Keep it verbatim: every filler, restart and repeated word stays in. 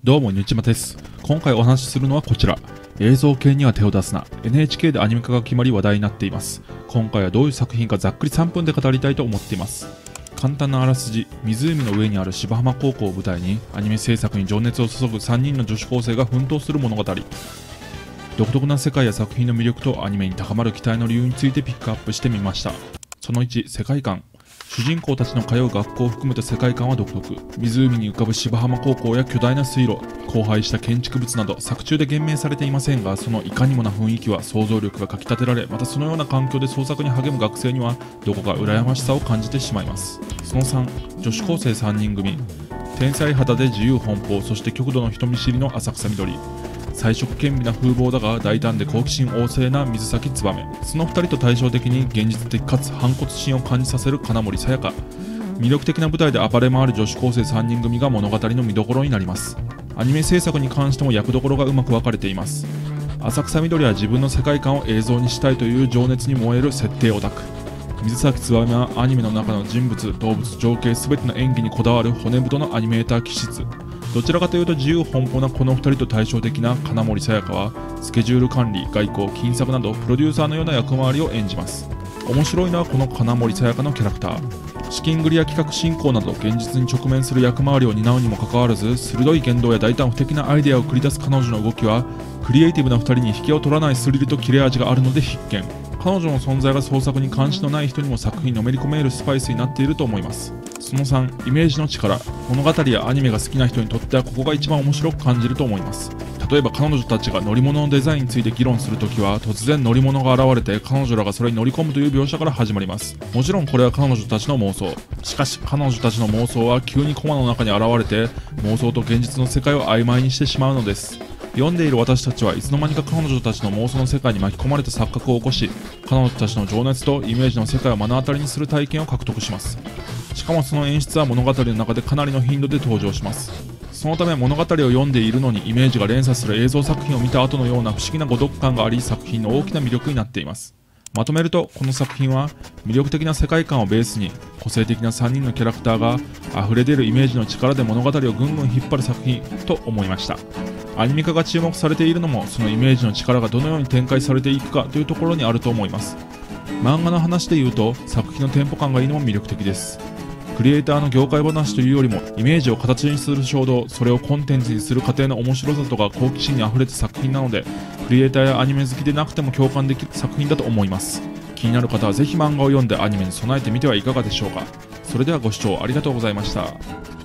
どうも、にちまです。今回お話しするのはこちら。映像系には手を出すな。エヌエイチケー でアニメ化が決まり話題になっています。今回はどういう作品かざっくりさんぷんで語りたいと思っています。簡単なあらすじ。湖の上にある芝浜高校を舞台に、アニメ制作に情熱を注ぐさんにんの女子高生が奮闘する物語。独特な世界や作品の魅力とアニメに高まる期待の理由についてピックアップしてみました。そのいち、世界観。主人公たちの通う学校を含めた世界観は独特。湖に浮かぶ芝浜高校や巨大な水路、荒廃した建築物など作中で言明されていませんが、そのいかにもな雰囲気は想像力がかきたてられ、またそのような環境で創作に励む学生にはどこか羨ましさを感じてしまいます。そのさん、女子高生さんにん組。天才肌で自由奔放、そして極度の人見知りの浅草みどり。才色兼備な風貌だが大胆で好奇心旺盛な水崎燕。そのふたりと対照的に現実的かつ反骨心を感じさせる金森さやか。魅力的な舞台で暴れ回る女子高生さんにん組が物語の見どころになります。アニメ制作に関しても役どころがうまく分かれています。浅草みどりは自分の世界観を映像にしたいという情熱に燃える設定オタク。水崎燕はアニメの中の人物、動物、情景全ての演技にこだわる骨太のアニメーター気質。どちらかというと自由奔放なこのふたりと対照的な金森さやかはスケジュール管理、外交、金策などプロデューサーのような役回りを演じます。面白いのはこの金森さやかのキャラクター。資金繰りや企画進行など現実に直面する役回りを担うにもかかわらず、鋭い言動や大胆不敵なアイデアを繰り出す彼女の動きはクリエイティブなふたりに引けを取らないスリルと切れ味があるので必見。彼女の存在が創作に関心のない人にも作品にのめり込めるスパイスになっていると思います。そのさん、イメージの力。物語やアニメが好きな人にとってはここが一番面白く感じると思います。例えば彼女たちが乗り物のデザインについて議論するときは、突然乗り物が現れて彼女らがそれに乗り込むという描写から始まります。もちろんこれは彼女たちの妄想。しかし彼女たちの妄想は急にコマの中に現れて、妄想と現実の世界を曖昧にしてしまうのです。読んでいる私たちはいつの間にか彼女たちの妄想の世界に巻き込まれた錯覚を起こし、彼女たちの情熱とイメージの世界を目の当たりにする体験を獲得します。しかもその演出は物語の中でかなりの頻度で登場します。そのため物語を読んでいるのにイメージが連鎖する映像作品を見た後のような不思議な誤読感があり、作品の大きな魅力になっています。まとめると、この作品は魅力的な世界観をベースに個性的なさんにんのキャラクターが溢れ出るイメージの力で物語をぐんぐん引っ張る作品と思いました。アニメ化が注目されているのもそのイメージの力がどのように展開されていくかというところにあると思います。漫画の話で言うと作品のテンポ感がいいのも魅力的です。クリエイターの業界話というよりもイメージを形にする衝動、それをコンテンツにする過程の面白さとか好奇心にあふれた作品なので、クリエイターやアニメ好きでなくても共感できる作品だと思います。気になる方はぜひ漫画を読んでアニメに備えてみてはいかがでしょうか。それではご視聴ありがとうございました。